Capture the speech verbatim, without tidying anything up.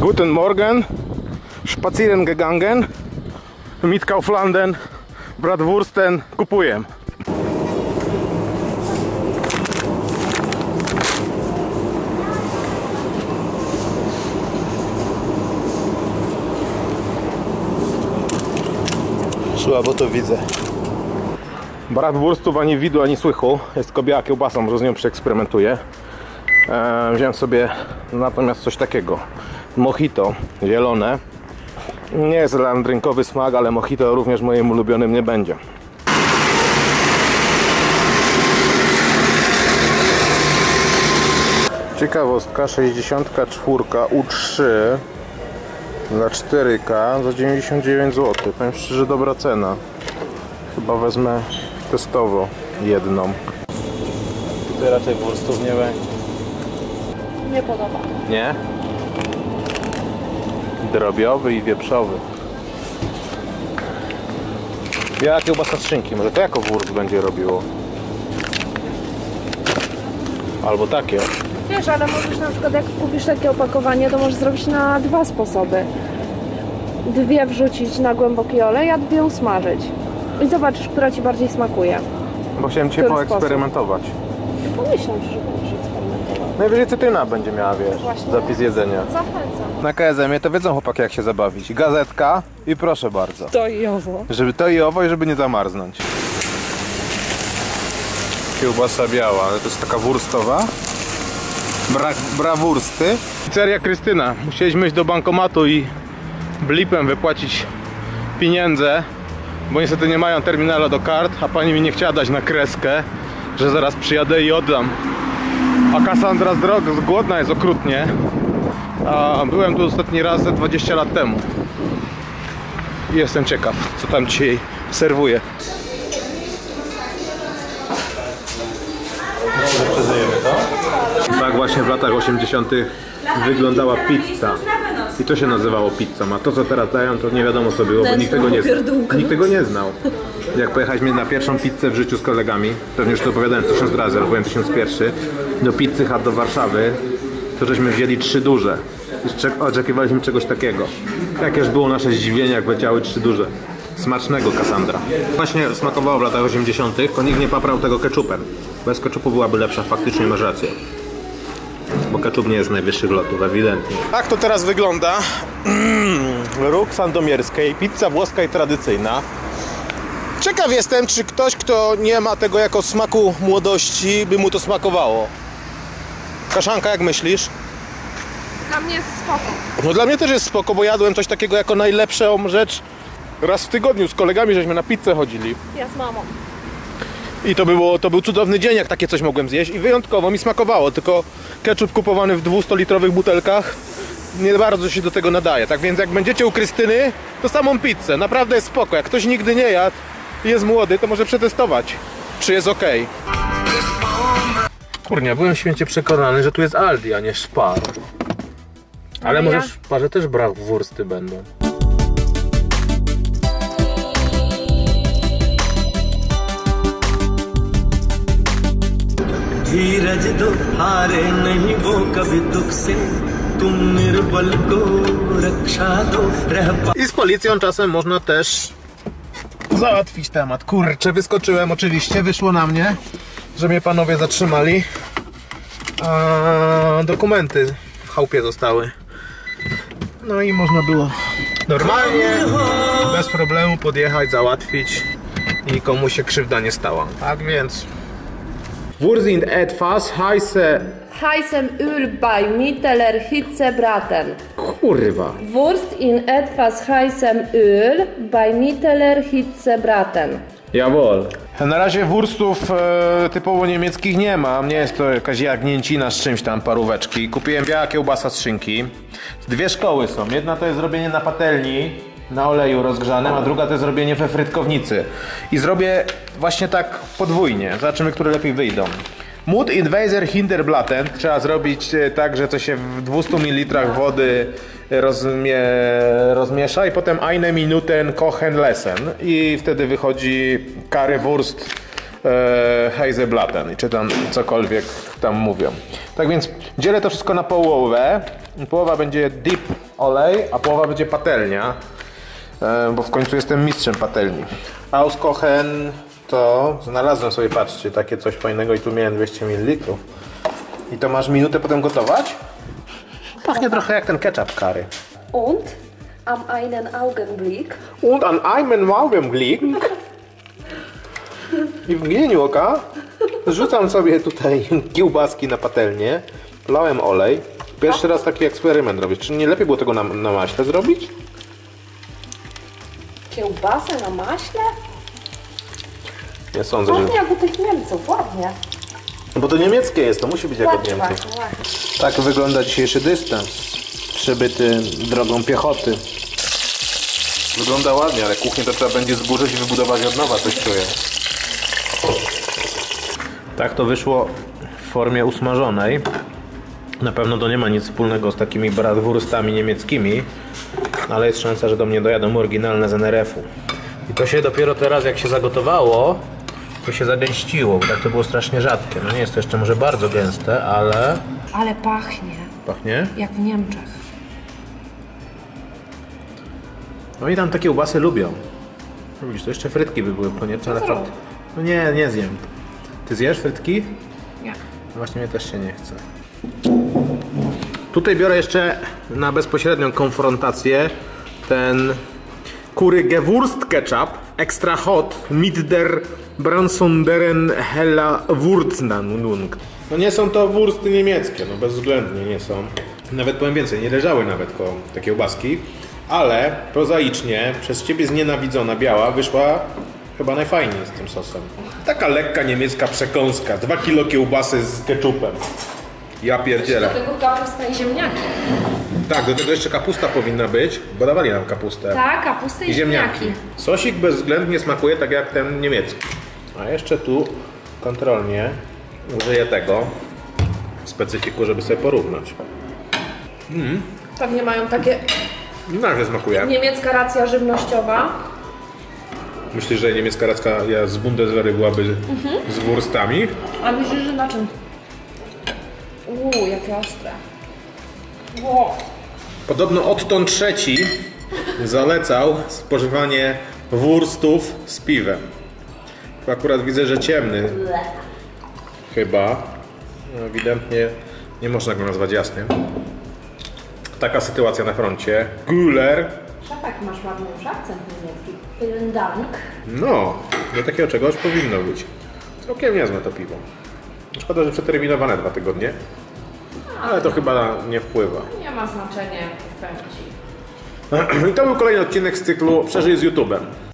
Guten Morgen, spazieren gegangen, mit Kauflanden, Bratwursten kupuję. Słabo to widzę. Bratwurstów ani widu, ani słychu. Jest tylko biała kiełbasa, może z nią przeeksperymentuję. Eee, wziąłem sobie natomiast coś takiego. Mojito zielone. Nie jest landrynkowy smak, ale mojito również moim ulubionym nie będzie. Ciekawostka, sześćdziesiąt cztery U trzy dla cztery K za dziewięćdziesiąt dziewięć złotych. Powiem szczerze, dobra cena. Chyba wezmę testowo jedną. Tutaj raczej wurstów nie będzie. Nie podoba. Nie? Drobiowy i wieprzowy. Biała kiełbasa z szynki. Może to jako wurst będzie robiło. Albo takie. Wiesz, ale możesz na przykład, jak kupisz takie opakowanie, to możesz zrobić na dwa sposoby. Dwie wrzucić na głęboki olej, a dwie usmażyć. I zobaczysz, która ci bardziej smakuje. Bo chciałem cię poeksperymentować. Pomyślałem, że będziesz eksperymentował. Najwyżej cytryna będzie miała, wiesz, Właśnie, zapis jedzenia. Zachęcam. Na K S M-ie to wiedzą chłopaki, jak się zabawić. Gazetka i proszę bardzo. To i owo. Żeby to i owo i żeby nie zamarznąć. Kiełbasa biała, ale to jest taka wurstowa. Bra brawursty. Pizzeria Krystyna. Musieliśmy iść do bankomatu i blipem wypłacić pieniądze, bo niestety nie mają terminala do kart, a pani mi nie chciała dać na kreskę, że zaraz przyjadę i oddam. A Kassandra z drogi głodna jest okrutnie. A byłem tu ostatni raz ze dwadzieścia lat temu. I jestem ciekaw, co tam dzisiaj serwuje. Przeżyjemy to? Tak właśnie w latach osiemdziesiątych wyglądała pizza. I to się nazywało pizzą, a to co teraz dają, to nie wiadomo co było, bo nikt tego nie, nikt tego nie znał. Jak pojechaliśmy na pierwszą pizzę w życiu z kolegami, pewnie już to opowiadałem tysiąc razy, ale byłem tysiąc pierwszy, do Pizzy Hut do Warszawy, to żeśmy wzięli trzy duże. I oczekiwaliśmy czegoś takiego. Jakież było nasze zdziwienie, jak leciały trzy duże. Smacznego, Kassandra. Właśnie smakowało w latach osiemdziesiątych, to nikt nie paprał tego ketchupem. Bez ketchupu byłaby lepsza, faktycznie masz rację. Bo ketchup nie jest z najwyższych lotów, ewidentnie. Tak to teraz wygląda. Róg sandomierskiej, pizza włoska i tradycyjna. Ciekaw jestem, czy ktoś, kto nie ma tego jako smaku młodości, by mu to smakowało. Kaszanka, jak myślisz? Dla mnie jest spoko. No dla mnie też jest spoko, bo jadłem coś takiego jako najlepszą rzecz raz w tygodniu z kolegami, żeśmy na pizzę chodzili. Ja z mamą. I to, było, to był cudowny dzień, jak takie coś mogłem zjeść i wyjątkowo mi smakowało, tylko ketchup kupowany w dwustulitrowych butelkach nie bardzo się do tego nadaje. Tak więc jak będziecie u Krystyny, to samą pizzę, naprawdę jest spoko. Jak ktoś nigdy nie jadł i jest młody, to może przetestować, czy jest ok. Kurnia, byłem święcie przekonany, że tu jest Aldi, a nie Spar. Ale, Ale może ja? w Sparze też bratwursty będą. धीरज दो हारे नहीं वो कभी दुख से तुम निर्बल को रक्षा दो रह पा... I z policją czasem można też załatwić temat. Kurczę, wyskoczyłem oczywiście, wyszło na mnie, że mnie panowie zatrzymali. A dokumenty w chałupie zostały. No i można było normalnie, bez problemu podjechać, załatwić i nikomu się krzywda nie stała. Tak więc Wurst sind etwas heiße... Heißem Öl bei mittler Hitze braten. Kurwa. Wurst in etwas heißem Öl bei mittler Hitze braten. Jawohl. Na razie wurstów e, typowo niemieckich nie mam. Nie jest to jakaś jagnięcina z czymś tam, paróweczki. Kupiłem biała kiełbasa z szynki. Dwie szkoły są. Jedna to jest zrobienie na patelni, na oleju rozgrzanym, a druga to jest zrobienie we frytkownicy. I zrobię właśnie tak podwójnie. Zobaczymy, które lepiej wyjdą. Mut in Weiser Hinterblatten trzeba zrobić tak, że to się w dwustu mililitrach wody rozmie rozmiesza i potem eine Minuten kochen lassen. I wtedy wychodzi Currywurst e, Heiseblatten, czy tam cokolwiek tam mówią. Tak więc dzielę to wszystko na połowę. Połowa będzie dip olej, a połowa będzie patelnia. Bo w końcu jestem mistrzem patelni. Auskochen to znalazłem sobie, patrzcie, takie coś fajnego i tu miałem dwieście mililitrów. I to masz minutę potem gotować? Pachnie trochę jak ten ketchup curry. Und am einen Augenblick. Und an einem Augenblick. I w mgnieniu oka rzucam sobie tutaj kiełbaski na patelnię. Wlałem olej. Pierwszy raz taki eksperyment robić. Czy nie lepiej było tego na, na maśle zrobić? Kiełbasę na maśle? Nie sądzę, że... Ładnie jak u tych Niemców, ładnie. Bo to niemieckie jest, to musi być jak od Ładnie, Niemców. ładnie, ładnie. Tak wygląda dzisiejszy dystans przebyty drogą piechoty. Wygląda ładnie, ale kuchnię to trzeba będzie zburzyć i wybudować od nowa, coś czuję. Tak to wyszło w formie usmażonej. Na pewno to nie ma nic wspólnego z takimi bratwurstami niemieckimi, ale jest szansa, że do mnie dojadą oryginalne z N R F-u. I to się dopiero teraz, jak się zagotowało, to się zagęściło, bo tak to było strasznie rzadkie. No nie jest to jeszcze może bardzo gęste, ale... Ale pachnie. Pachnie? Jak w Niemczech. No i tam takie kiełbasy lubią. Widzisz, to jeszcze frytki by były koniec, ale fakt... No nie, nie zjem. Ty zjesz frytki? Nie. No właśnie mnie też się nie chce. Tutaj biorę jeszcze na bezpośrednią konfrontację ten Currywurst Ketchup Extra Hot mit der Bransonderen Hella Wurznanung. No nie są to wursty niemieckie, no bezwzględnie nie są. Nawet powiem więcej, nie leżały nawet koło te kiełbaski, ale prozaicznie przez ciebie znienawidzona biała wyszła chyba najfajniej z tym sosem. Taka lekka niemiecka przekąska, dwa kilo kiełbasy z ketchupem. Ja pierdzielę. Do tego kapusta i ziemniaki. Tak, do tego jeszcze kapusta powinna być, bo dawali nam kapustę. Tak, kapusta i, I ziemniaki. ziemniaki. Sosik bezwzględnie smakuje tak jak ten niemiecki. A jeszcze tu kontrolnie użyję tego specyfiku, żeby sobie porównać. Mm. Pewnie mają takie No, jak smakuje. niemiecka racja żywnościowa. Myślisz, że niemiecka racja z Bundeswehry byłaby Mhm. z wurstami? A myślisz, że na czym? Uuu, jakie ostre. Wow. Podobno Otton trzeci zalecał spożywanie wurstów z piwem. Tu akurat widzę, że ciemny. Chyba. No, ewidentnie nie można go nazwać jasnym. Taka sytuacja na froncie. Güler. Szafak, masz ładny już akcent niemiecki. Vielen Dank. No, do takiego czegoś powinno być. Całkiem niezłe to piwo. Szkoda, że przeterminowane dwa tygodnie. Ale to chyba nie wpływa. Nie ma znaczenia, jak to w pęci. I to był kolejny odcinek z cyklu Przeżyj z YouTube'em.